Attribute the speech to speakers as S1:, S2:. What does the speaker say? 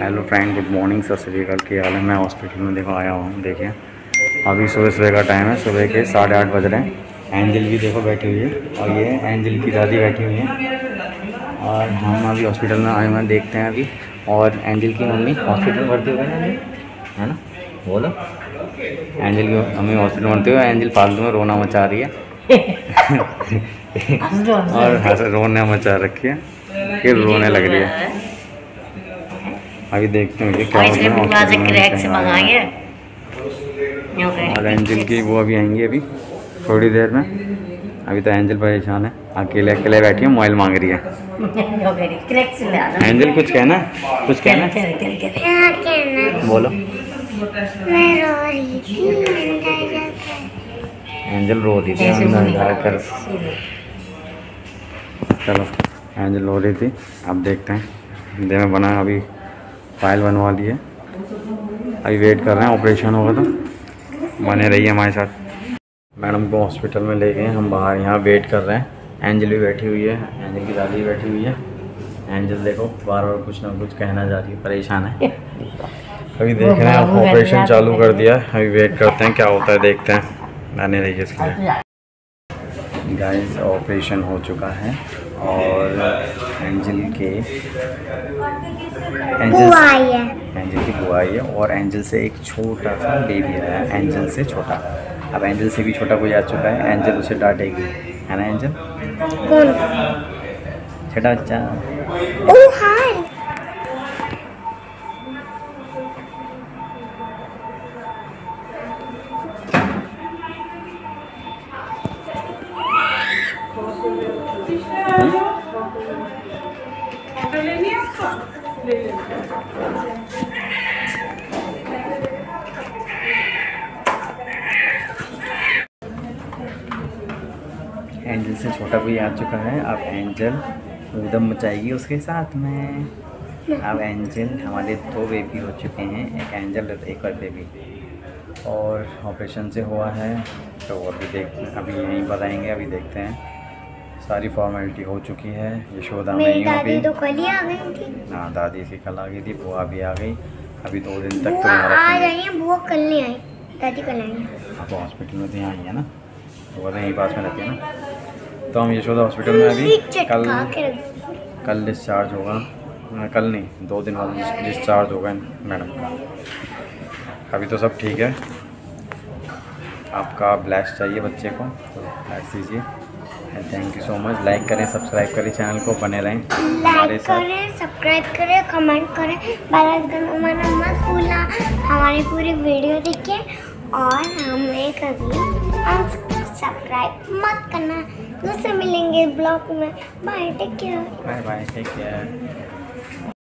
S1: Hello friend, good morning, सत श्री अकाल। क्या हाल है? मैं हॉस्पिटल में देखो आया हूँ। देखिए अभी सुबह का टाइम है, सुबह के 8:30 बज रहे हैं। एंजल भी देखो बैठी हुई है और ये एंजल की दादी बैठी हुई है और हम अभी हॉस्पिटल में आए हुए हैं। देखते हैं अभी। और एंजल की मम्मी हॉस्पिटल भर्ती हो गई है ना? बोलो। एंजल की मम्मी हॉस्पिटल भर्ती हुई। एंजल फालतू में रोना मचा रही है और रोने मचा रखी है, फिर रोने लग रही है। अभी देखते हैं क्या होता है। और एंजल की वो अभी आएंगी अभी थोड़ी देर में। अभी तो एंजल परेशान है, अकेले अकेले बैठी है, मोबाइल मांग रही है। एंजल कुछ कहना, कुछ कहना, बोलो। एंजल रो रही थी अंदर जाकर। चलो, एंजल रो रही थी। अब देखते हैं। दे में बना, अभी फाइल बनवा ली है, अभी वेट कर रहे हैं। ऑपरेशन होगा तो बने रहिए हमारे साथ। मैडम को हॉस्पिटल में ले गए, हम बाहर यहाँ वेट कर रहे हैं। एंजल भी बैठी हुई है, एंजल की दादी बैठी हुई है। एंजल देखो बार बार कुछ ना कुछ कहना जा रही है, परेशान है। अभी देख रहे हैं, ऑपरेशन चालू कर दिया है। अभी वेट करते हैं क्या होता है, देखते हैं। बने रहिए इसके लिए। गाइस, ऑपरेशन हो चुका है और एंजल की बुआ आई है और एंजल से एक छोटा सा बेबी आया है, एंजल से छोटा। अब एंजल से भी छोटा कोई आ चुका है। एंजल उसे डांटेगी, है ना एंजल? कौन? छोटा बच्चा। ओह हाय। एंजल से छोटा कोई आ चुका है। अब एंजल उधम मचाएगी उसके साथ में। अब एंजल, हमारे 2 बेबी हो चुके हैं, एक एंजल एक और बेबी, और ऑपरेशन से हुआ है। तो अभी यहीं बताएंगे। अभी देखते हैं। सारी फॉर्मेलिटी हो चुकी है। यशोदा नहीं होगी तो कल ही आ गई थी। हाँ, दादी की कल आ गई थी, बुआ भी आ गई। अभी 2 दिन तक तो आ रही है। बुआ कल नहीं आई, दादी कल आई। अब हॉस्पिटल में तो यहाँ आई है ना, बुआ तो यहीं पास में रहती है ना। तो हम यशोदा हॉस्पिटल में अभी कल डिस्चार्ज होगा। कल नहीं, 2 दिन बाद डिस्चार्ज होगा मैडम का। अभी तो सब ठीक है। आपका ब्लेस चाहिए बच्चे को तो ब्लेस दीजिए। Thank you so much. Like करें, सब्सक्राइब करें, चैनल को बने रहें हमारे साथ। लाइक करें, सब्सक्राइब करें, कमेंट करें, बेल आइकन दबाना मत भूलना। हमारी पूरी वीडियो देखिए और हमें कभी सब्सक्राइब मत करना। दूसरे मिलेंगे ब्लॉग में। Bye, take care. Bye bye, take care.